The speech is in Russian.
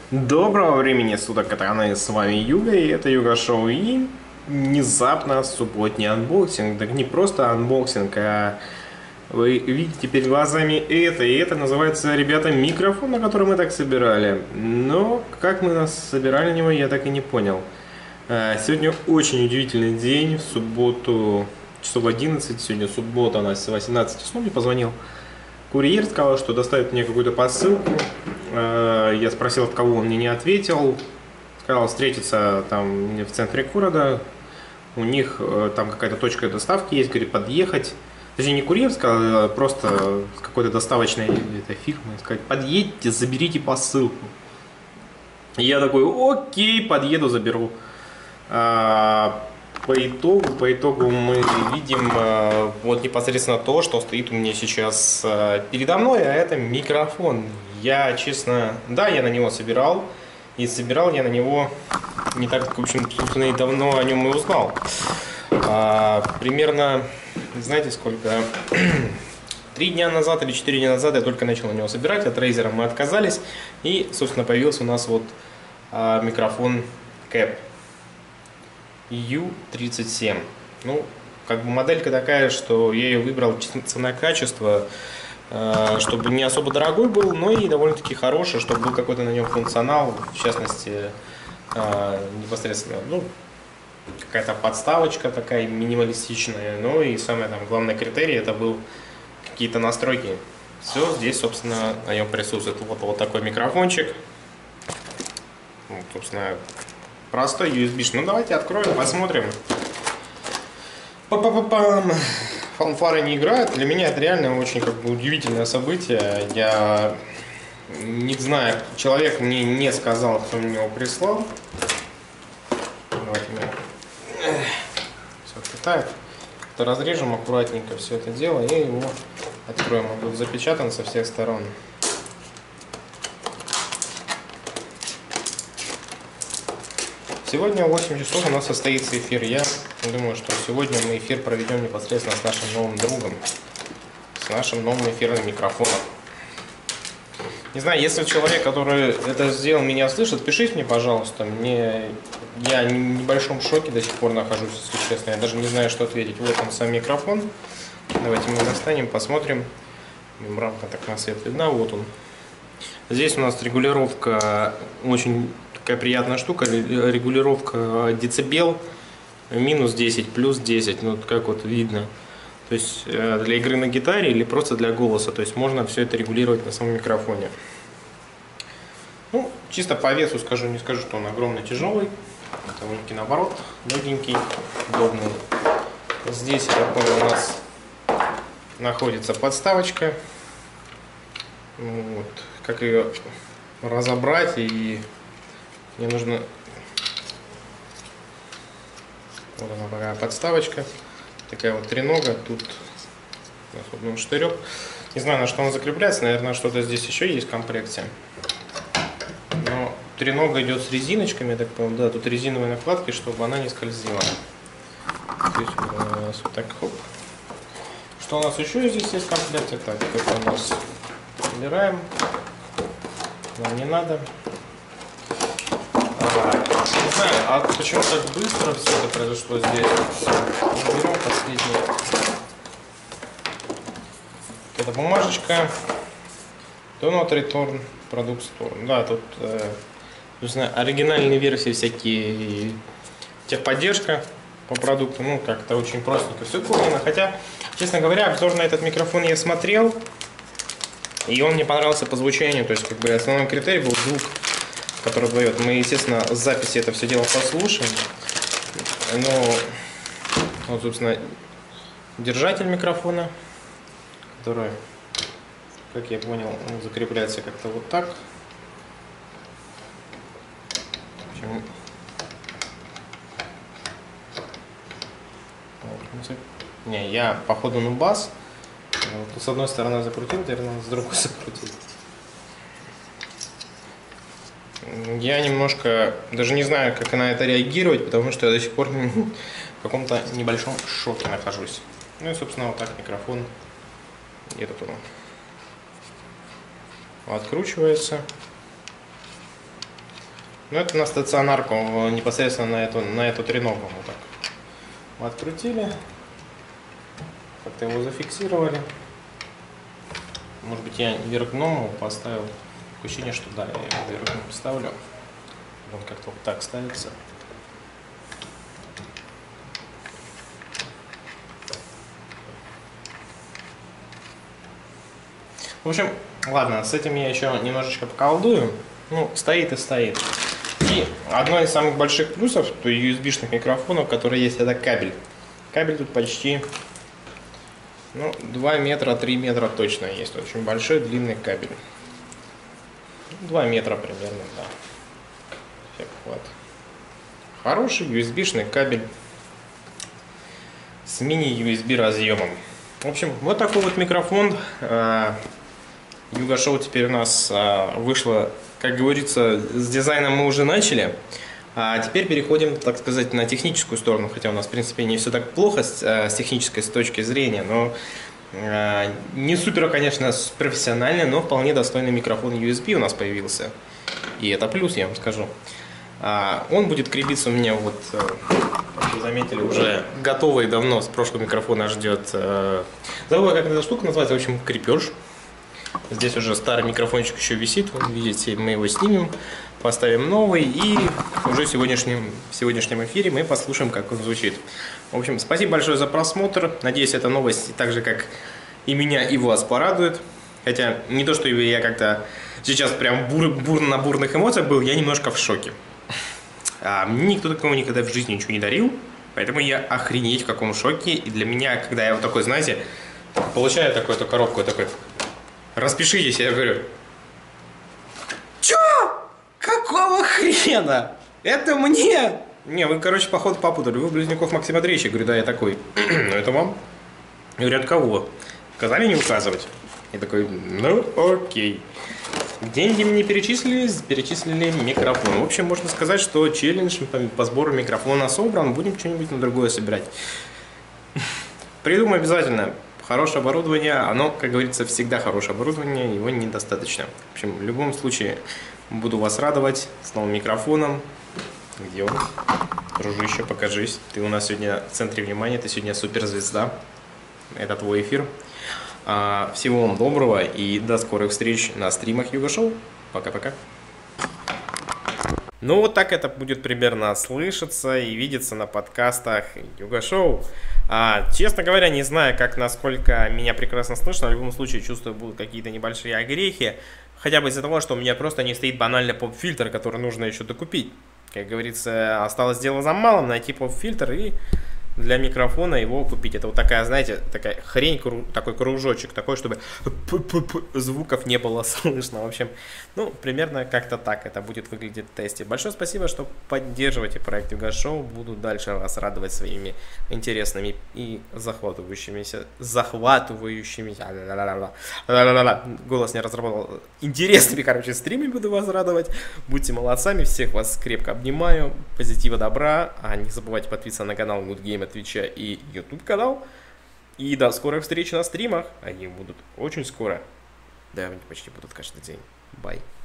Доброго времени суток, это с вами Юга, и это Юга Шоу, и внезапно субботний анбоксинг, так не просто анбоксинг, а вы видите перед глазами это, и это называется, ребята, микрофон, на который мы так собирали, но как мы нас собирали на него, я так и не понял. Сегодня очень удивительный день, в субботу часов 11, сегодня суббота, у нас 18 часов, мне позвонил курьер, сказал, что доставит мне какую-то посылку. Я спросил, от кого, он мне не ответил. Сказал встретиться там в центре города. У них там какая-то точка доставки есть, говорит, подъехать. Точнее, не курьер сказал, а просто с какой-то доставочной этой фирмы. Сказать, подъедьте, заберите посылку. И я такой, окей, подъеду, заберу. По итогу мы видим вот непосредственно то, что стоит у меня сейчас передо мной, а это микрофон. Я, честно, да, я на него собирал, и собирал я на него не так, в общем, собственно, и давно о нем и узнал. Примерно, знаете, сколько? 3 дня назад или 4 дня назад я только начал на него собирать, от Razer мы отказались, и, собственно, появился у нас вот микрофон Kep U37. Ну, как бы моделька такая, что я ее выбрал цена-качество, чтобы не особо дорогой был, но и довольно-таки хороший, чтобы был какой-то на нем функционал, в частности, непосредственно, ну, какая-то подставочка такая минималистичная, ну и самое там главное критерий, это был какие-то настройки. Все здесь, собственно, на нем присутствует. Вот такой микрофончик. Вот, собственно, простой USB. Ну давайте откроем, посмотрим. Па-па-па-пам. Фанфары не играют. Для меня это реально очень как бы удивительное событие. Я не знаю, человек мне не сказал, кто мне его прислал. Давайте мы все питает. Разрежем аккуратненько все это дело и его откроем. Он будет запечатан со всех сторон. Сегодня в 8 часов у нас состоится эфир. Я думаю, что сегодня мы эфир проведем непосредственно с нашим новым другом, с нашим новым эфирным микрофоном. Не знаю, если человек, который это сделал, меня слышит, пишите мне, пожалуйста. Я в небольшом шоке до сих пор нахожусь, если честно. Я даже не знаю, что ответить. Вот он, сам микрофон. Давайте мы достанем, посмотрим. Мембранка так на свет видна, вот он. Здесь у нас регулировка, очень такая приятная штука, регулировка децибел, минус 10, плюс 10, ну как вот видно. То есть для игры на гитаре или просто для голоса, то есть можно все это регулировать на самом микрофоне. Ну, чисто по весу скажу, не скажу, что он огромно тяжелый, довольно-таки наоборот, легенький, удобный. Здесь, я понял, у нас находится подставочка. Вот. Как ее разобрать, и мне нужно вот она такая подставочка, такая вот тренога, тут у нас штырек, не знаю, на что он закрепляется, наверное, что-то здесь еще есть в комплекте, но тренога идет с резиночками, я так понял, да, тут резиновые накладки, чтобы она не скользила. Здесь у нас вот так, хоп. Что у нас еще здесь есть в комплекте? Так, это у нас убираем. Нам не надо. Не знаю, а почему так быстро все это произошло здесь? Берем последнюю. Это бумажечка. Do not return product store. Да, тут оригинальные версии всякие, техподдержка по продукту. Ну, как-то очень простенько все выполнено. Хотя, честно говоря, обзор на этот микрофон я смотрел. И он мне понравился по звучанию, то есть как бы основной критерий был звук, который дает. Мы, естественно, с записи это все дело послушаем. Но, вот, собственно, держатель микрофона, который, как я понял, он закрепляется как-то вот так. Не, я походу на бас. Вот, с одной стороны закрутил, теперь надо с другой закрутить. Я немножко даже не знаю, как на это реагировать, потому что я до сих пор в каком-то небольшом шоке нахожусь. Ну и, собственно, вот так микрофон этот он откручивается. Ну, это на стационарку, непосредственно на эту треногу мы так открутили. Как-то его зафиксировали. Может быть, я вверх дном поставил. Такое ощущение, что да, я его вверх дном поставлю. Он как-то вот так ставится. В общем, ладно, с этим я еще немножечко поколдую. Ну, стоит и стоит. И одно из самых больших плюсов USB-шных микрофонов, которые есть, это кабель. Кабель тут почти, ну, 2 метра, 3 метра точно есть. Очень большой, длинный кабель. 2 метра примерно, да. Вот. Хороший USB-шный кабель с мини-USB разъемом. В общем, вот такой вот микрофон. Yuga Show теперь у нас вышло, как говорится, с дизайном мы уже начали. А теперь переходим, так сказать, на техническую сторону. Хотя у нас, в принципе, не все так плохо с технической точки зрения. Но не супер, конечно, профессиональный, но вполне достойный микрофон USB у нас появился. И это плюс, я вам скажу. Он будет крепиться у меня, вот, как вы заметили, уже готовый давно, с прошлого микрофона ждет. Забыл, как эта штука называется, в общем, крепеж. Здесь уже старый микрофончик еще висит, вот, видите, мы его снимем, поставим новый, и уже в сегодняшнем эфире мы послушаем, как он звучит. В общем, спасибо большое за просмотр, надеюсь, эта новость так же, как и меня, и вас порадует. Хотя не то, что я как-то сейчас прям на бурных эмоциях был, я немножко в шоке. Мне никто такого никогда в жизни ничего не дарил, поэтому я охренеть в каком шоке. И для меня, когда я вот такой, знаете, получаю такую-то коробку, такой, распишитесь, я говорю, чё? Какого хрена? Это мне? Не, вы, короче, походу попутали, вы Близнюков Максим Андреевич. Я говорю, да, я такой, ну это вам? Я говорю, от кого? Сказали не указывать? Я такой, ну окей. Деньги мне перечислили микрофон. В общем, можно сказать, что челлендж по сбору микрофона собран. Будем что-нибудь на другое собирать. Придумай обязательно. Хорошее оборудование, оно, как говорится, всегда хорошее оборудование, его недостаточно. В общем, в любом случае, буду вас радовать с новым микрофоном. Где он? Дружище, покажись. Ты у нас сегодня в центре внимания, ты сегодня суперзвезда. Это твой эфир. Всего вам доброго и до скорых встреч на стримах Yuga Show. Пока-пока. Ну вот так это будет примерно слышаться и видеться на подкастах Yuga Show. Честно говоря, не знаю, насколько меня прекрасно слышно. В любом случае, чувствую, будут какие-то небольшие огрехи. Хотя бы из-за того, что у меня просто не стоит банальный поп-фильтр, который нужно еще докупить. Как говорится, осталось дело за малым, найти поп-фильтр и для микрофона его купить. Это вот такая, знаете, такая хрень, такой кружочек, такой, чтобы звуков не было слышно. В общем, ну, примерно как-то так это будет выглядеть в тесте. Большое спасибо, что поддерживаете проект Yuga Show. Буду дальше вас радовать своими интересными и захватывающими, голос не разработал, интересными, короче, стримами буду вас радовать. Будьте молодцами, всех вас крепко обнимаю, позитива, добра, не забывайте подписываться на канал Good Game, Твича и YouTube канал. И до скорых встреч на стримах. Они будут очень скоро. Да, они почти будут каждый день. Бай.